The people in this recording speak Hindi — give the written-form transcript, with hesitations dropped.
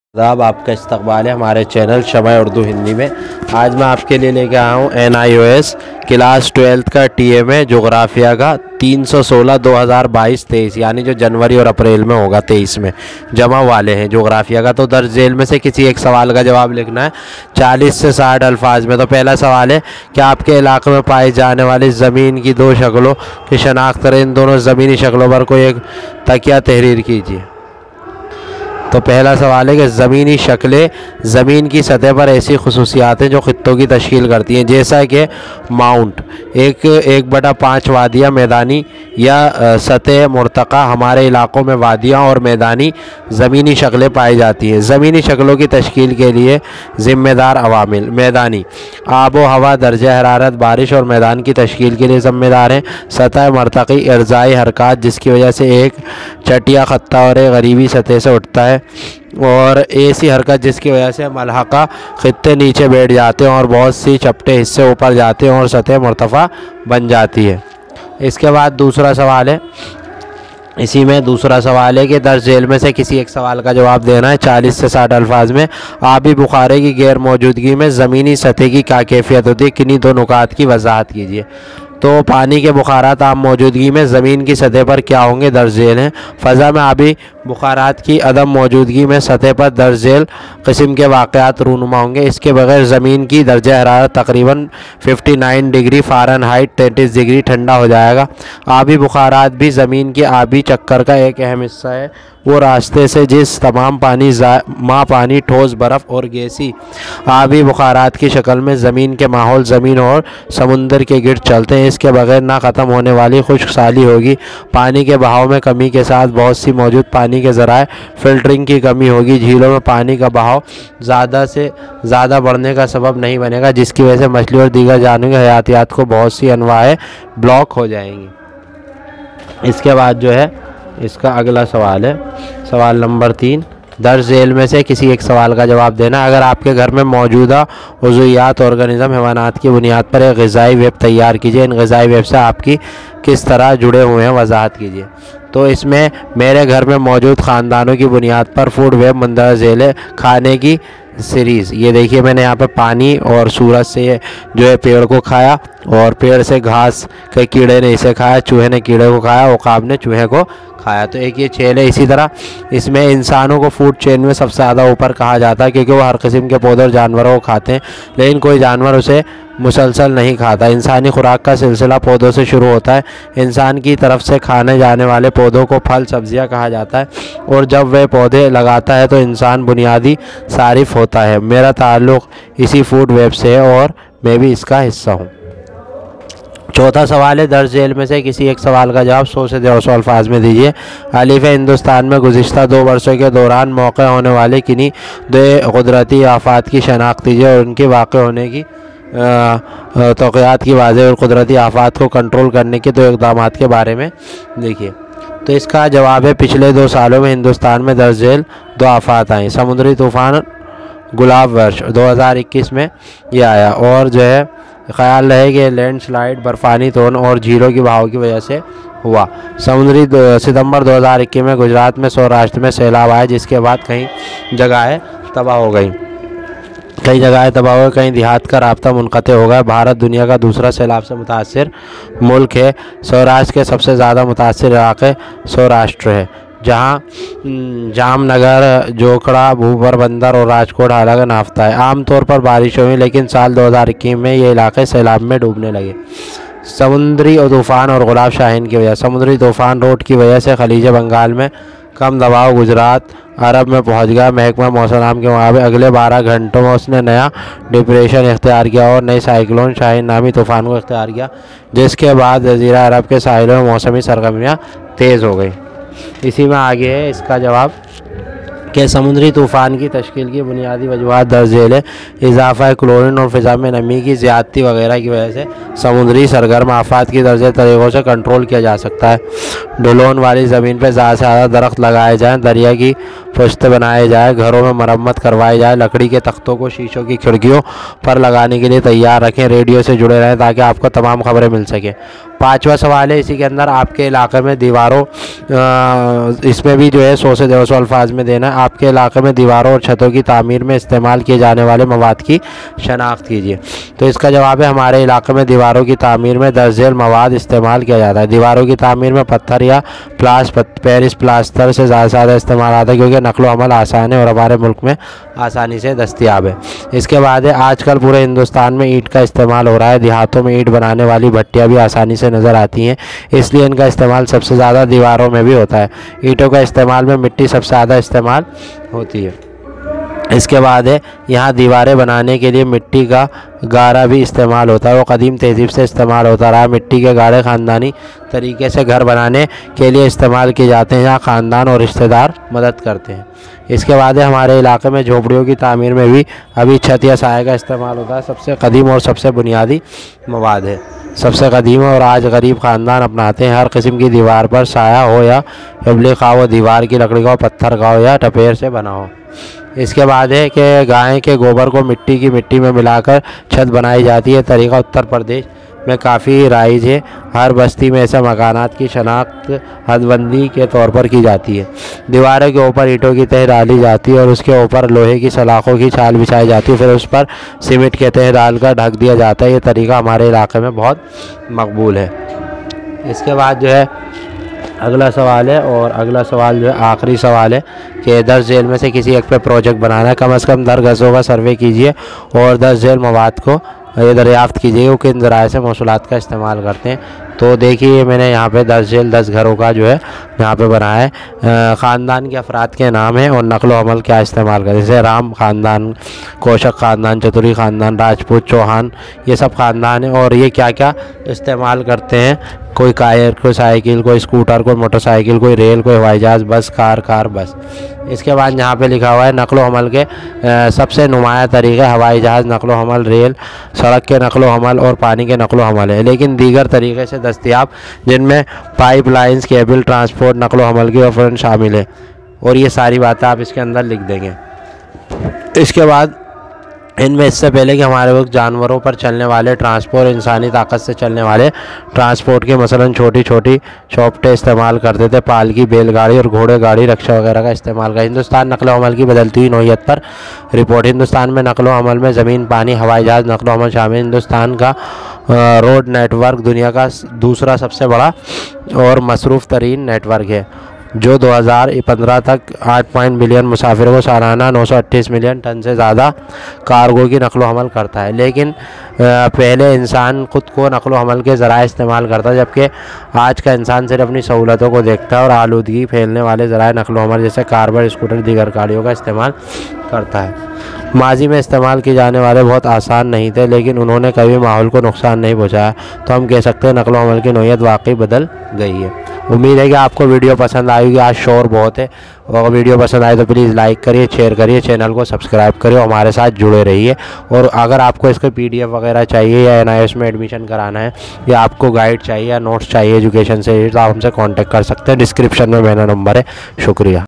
आदाब, आपका इस्तकबाल है हमारे चैनल शमय उर्दू हिंदी में। आज मैं आपके लिए लेके आया हूँ NIOS क्लास 12 का TMA जोग्राफिया का 316 2022-23 यानी जो जनवरी और अप्रैल में होगा 23 में जमा वाले हैं जोग्राफिया का। तो दर्ज झेल में से किसी एक सवाल का जवाब लिखना है 40 से 60 अल्फाज में। तो पहला सवाल है कि आपके इलाके में पाई जाने वाली ज़मीन की दो शक्लों की शनाख्त करें। इन दोनों ज़मीनी शक्लों पर कोई एक तकिया तहरीर कीजिए। तो पहला सवाल है कि ज़मीनी शक्लें ज़मीन की सतह पर ऐसी खुसूसियात हैं जो ख़ित्तों की तश्कील करती हैं, जैसा कि माउंट 1/5 वादियाँ मैदानी या सतह मुर्तका। हमारे इलाकों में वादियाँ और मैदानी ज़मीनी शक्लें पाई जाती हैं। ज़मीनी शक्लों की तश्कील के लिए ज़िम्मेदार अवामिल मैदानी आबो हवा, दर्जा हरारत, बारिश और मैदान की तश्कील के लिए ज़िम्मेदार हैं। सतह मरतकी इर्ज़ाई हरकत जिसकी वजह से एक चटिया खत्ता और एक गरीबी सतह से उठता है, और ऐसी हरकत जिसकी वजह से मलहका खित्ते नीचे बैठ जाते हैं और बहुत सी चपटे हिस्से ऊपर जाते हैं और सतह मुर्तफ़ा बन जाती है। इसके बाद दूसरा सवाल है, इसी में दूसरा सवाल है कि दर्ज झेल में से किसी एक सवाल का जवाब देना है 40 से 60 अल्फाज में। आबी बुखारे की गैर मौजूदगी में ज़मीनी सतह की क्या कैफियत होती है, किन्हीं दो नुकात की वजाहत कीजिए। तो पानी के बुखारात आम मौजूदगी में ज़मीन की सतह पर क्या होंगे, दर्ज झेल हैं। फ़ज़ा में आबी बुखारात की अदम मौजूदगी में सतह पर दर्ज झेल किस्म के वाक़यात रूनुमा होंगे। इसके बगैर ज़मीन की दर्जा हरारत तकरीबन 59 डिग्री फ़ारेनहाइट 33 डिग्री ठंडा हो जाएगा। आबी बुखारात भी ज़मीन के आबी चक्कर का एक अहम हिस्सा है। वो रास्ते से जिस तमाम पानी ठोस बर्फ़ और गैसी आबी बुखारात की शक्ल में ज़मीन के माहौल ज़मीन और समुंदर के गिर्द चलते हैं। इसके बगैर ना ख़त्म होने वाली खुश्क साली होगी। पानी के बहाव में कमी के साथ बहुत सी मौजूद पानी के ज़राए फ़िल्टरिंग की कमी होगी। झीलों में पानी का बहाव ज़्यादा से ज़्यादा बढ़ने का सबब नहीं बनेगा, जिसकी वजह से मछली और दीगर जानवरों की हयातियात को बहुत सी अनवाएं ब्लॉक हो जाएंगी। इसके बाद जो है इसका अगला सवाल है, सवाल नंबर 3, दर्ज झेल में से किसी एक सवाल का जवाब देना। अगर आपके घर में मौजूदा उज़ुयात ऑर्गेनिज़म हैवानात की बुनियाद पर एक ग़िज़ाई वेब तैयार कीजिए। इन ग़िज़ाई वेब से आपकी किस तरह जुड़े हुए हैं, वजाहत कीजिए। तो इसमें मेरे घर में मौजूद ख़ानदानों की बुनियाद पर फूड वेब मंदर झेल है खाने की सीरीज़। ये देखिए मैंने यहाँ पे पानी और सूरज से जो है पेड़ को खाया, और पेड़ से घास के कीड़े ने इसे खाया, चूहे ने कीड़े को खाया, उकाब ने चूहे को खाया। तो एक ये चेल है। इसी तरह इसमें इंसानों को फूड चेन में सबसे ज़्यादा ऊपर कहा जाता है, क्योंकि वो हर किस्म के पौधे और जानवरों को खाते हैं, लेकिन कोई जानवर उसे मुसलसल नहीं खाता। इंसानी खुराक का सिलसिला पौधों से शुरू होता है। इंसान की तरफ से खाने जाने वाले पौधों को फल सब्जियां कहा जाता है, और जब वह पौधे लगाता है तो इंसान बुनियादी सारिफ होता है। मेरा ताल्लुक़ इसी फूड वेब से है और मैं भी इसका हिस्सा हूँ। चौथा सवाल है, दर्ज झेल में से किसी एक सवाल का जवाब 100 से 150 अल्फाज में दीजिए। अलीफ हिंदुस्तान में गुज़िश्ता 2 वर्षों के दौरान मौक़े होने वाले किन्हीं दो क़ुदरती आफ़ात की शनाख्त कीजिए और उनके वाक़ होने की तौक़ियात की वाज़ेह और कुदरती आफ़ात को कंट्रोल करने के 2 इक़दामात के बारे में लिखिए। तो इसका जवाब है, पिछले 2 सालों में हिंदुस्तान में दर्ज झेल 2 आफ़ात आई। समुद्री तूफ़ान गुलाब वर्ष 2021 में ये आया, और जो है ख्याल रहे कि लैंडस्लाइड बर्फ़ानी तोड़ और झीलों की बहाव की वजह से हुआ। सितंबर 2021 में गुजरात में सौराष्ट्र में सैलाब आए, जिसके बाद कई जगहें तबाह हो गई, कई देहात का राब्ता मुनक़ते हो गया। भारत दुनिया का दूसरा सैलाब से मुतासिर मुल्क है। सौराष्ट्र के सबसे ज़्यादा मुतासिर इलाके सौराष्ट्र है, जहाँ जामनगर, जोखड़ा, भूपर बंदर और राजकोट हालांकि नाफ्ता है। आमतौर पर बारिश हुई, लेकिन साल 2021 में ये इलाके सैलाब में डूबने लगे। समुद्री तूफ़ान और गुलाब शाहीन की वजह। समुद्री तूफ़ान रोड की वजह से खलीज बंगाल में कम दबाव गुजरात अरब में पहुंच गया। महकमा मौसम के मुताबिक अगले 12 घंटों में उसने नया डिप्रेशन इख्तियार किया और नई साइक्लोन शाहीन नामी तूफ़ान को इख्तियार किया, जिसके बाद जज़ीरा अरब के साहिलों में मौसमी सरगर्मियाँ तेज़ हो गई। इसी में आगे है इसका जवाब कि समुद्री तूफ़ान की तश्कील की बुनियादी वजूहात दर्ज झेल है। इजाफ़ा क्लोरीन और फ़िज़ा में नमी की ज़्यादती वगैरह की वजह से समुद्री सरगर्म आफ़ात की दर्जे तरीक़ों से कंट्रोल किया जा सकता है। ढलान वाली ज़मीन पर ज़्यादा से ज़्यादा दरख्त लगाए जाएँ, दरिया की पुश्त बनाए जाए, घरों में मरम्मत करवाई जाए, लकड़ी के तख्तों को शीशों की खिड़कियों पर लगाने के लिए तैयार रखें। रेडियो से जुड़े रहें ताकि आपको तमाम खबरें मिल सकें। 5वां सवाल है, इसी के अंदर आपके इलाके में दीवारों इसमें भी जो है 100 से 150 अल्फाज में देना है। आपके इलाके में दीवारों और छतों की तामीर में इस्तेमाल किए जाने वाले मवाद की शनाख्त कीजिए। तो इसका जवाब है हमारे इलाके में दीवारों की तामीर में दर्ज झेल मवाद इस्तेमाल किया जाता है। दीवारों की तामीर में पत्थर या पेरिस प्लास्टर से ज़्यादा इस्तेमाल आता है क्योंकि नकलो अमल आसान है और हमारे मुल्क में आसानी से दस्तयाब है। इसके बाद है आजकल पूरे हिंदुस्तान में ईंट का इस्तेमाल हो रहा है। देहातों में ईंट बनाने वाली भट्टियाँ भी आसानी से नज़र आती हैं, इसलिए इनका इस्तेमाल सबसे ज़्यादा दीवारों में भी होता है। ईंटों का इस्तेमाल में मिट्टी सबसे ज़्यादा इस्तेमाल होती है। इसके बाद है यहाँ दीवारें बनाने के लिए मिट्टी का गारा भी इस्तेमाल होता है। वो कदीम तहज़ीब से इस्तेमाल होता रहा। मिट्टी के गारे ख़ानदानी तरीके से घर बनाने के लिए इस्तेमाल किए जाते हैं, जहाँ ख़ानदान और रिश्तेदार मदद करते हैं। इसके बाद है हमारे इलाके में झोपड़ियों की तामीर में भी अभी छत या साए का इस्तेमाल होता है। सबसे कदीम और सबसे बुनियादी मवाद है। सबसे कदीम और आज गरीब ख़ानदान अपनाते हैं। हर किस्म की दीवार पर साया हो या इबली खा हो, दीवार की लकड़ी का हो, पत्थर का हो या टपेर से बना हो। इसके बाद है कि गाय के गोबर को मिट्टी में मिलाकर छत बनाई जाती है। तरीका उत्तर प्रदेश में काफ़ी राइज है। हर बस्ती में ऐसे मकानात की शनाख्त हदबंदी के तौर पर की जाती है। दीवारों के ऊपर ईंटों की तह डाली जाती है और उसके ऊपर लोहे की सलाखों की छाल बिछाई जाती है, फिर उस पर सीमेंट के तह डालकर ढक दिया जाता है। ये तरीका हमारे इलाके में बहुत मकबूल है। इसके बाद जो है अगला सवाल है, और अगला सवाल जो है आखिरी सवाल है कि 10 झेल में से किसी एक पे प्रोजेक्ट बनाना है। कम से कम 10 गज़ों का सर्वे कीजिए और 10 झेल मवाद को ये दरियाफ्त कीजिए वो किन ज़राए से मौसूलात का इस्तेमाल करते हैं। तो देखिए मैंने यहाँ पे 10 झेल 10 घरों का जो है यहाँ पे बनाया है। ख़ानदान के अफराद के नाम हैं और नकलो अमल क्या इस्तेमाल करें, जैसे राम ख़ानदान, कोशक ख़ानदान, चतुरी ख़ानदान, राजपूत, चौहान, ये सब ख़ानदान है और ये क्या क्या इस्तेमाल करते हैं। कोई कायर, कोई साइकिल, कोई स्कूटर, कोई मोटरसाइकिल, कोई रेल, कोई हवाई जहाज़, बस, कार बस। इसके बाद यहाँ पे लिखा हुआ है नकलो हमल के सबसे नुमाया तरीक़े हवाई जहाज़ नकलो हमल, रेल, सड़क के नकलो हमल और पानी के नकलो हमल है, लेकिन दीगर तरीक़े से दस्तयाब जिनमें पाइप लाइन्स, केबल, ट्रांसपोर्ट, नकलो हमल की ऑप्शन शामिल है। और ये सारी बातें आप इसके अंदर लिख देंगे। इसके बाद इनमें इससे पहले कि हमारे वक्त जानवरों पर चलने वाले ट्रांसपोर्ट, इंसानी ताकत से चलने वाले ट्रांसपोर्ट के मसलन छोटी छोटी चौपटें इस्तेमाल करते थे। पालकी, बैलगाड़ी और घोड़े गाड़ी, रक्षा वगैरह का इस्तेमाल कर। हिंदुस्तान नकलो हमल की बदलती हुई नौइयत पर रिपोर्ट। हिंदुस्तान में नकलो हमल में ज़मीन, पानी, हवाई जहाज़ नकलो हमल शामिल। हिंदुस्तान का रोड नेटवर्क दुनिया का दूसरा सबसे बड़ा और मसरूफ़ तरीन नेटवर्क है, जो 2015 तक 8 बिलियन मुसाफिरों को सालाना 928 मिलियन टन से ज़्यादा कार्गो की नकलो हमल करता है। लेकिन पहले इंसान खुद को नकलो हमल के ज़राए इस्तेमाल करता, जबकि आज का इंसान सिर्फ अपनी सहूलतों को देखता है और आलूदगी फैलने वाले ज़राए नकलो हमल जैसे कार, स्कूटर, दीगर गाड़ियों का इस्तेमाल करता है। माजी में इस्तेमाल किए जाने वाले बहुत आसान नहीं थे, लेकिन उन्होंने कभी माहौल को नुकसान नहीं पहुँचाया। तो हम कह सकते हैं नकलो हमल की नौइयत वाकई बदल गई है। उम्मीद है कि आपको वीडियो पसंद आएगी। आज शोर बहुत है, और वीडियो पसंद आए तो प्लीज़ लाइक करिए, शेयर करिए, चैनल को सब्सक्राइब करिए, हमारे साथ जुड़े रहिए। और अगर आपको इसके PDF वगैरह चाहिए या NIOS में एडमिशन कराना है या आपको गाइड चाहिए या नोट्स चाहिए एजुकेशन से, तो आप हमसे कांटेक्ट कर सकते हैं। डिस्क्रिप्शन में मेरा नंबर है। शुक्रिया।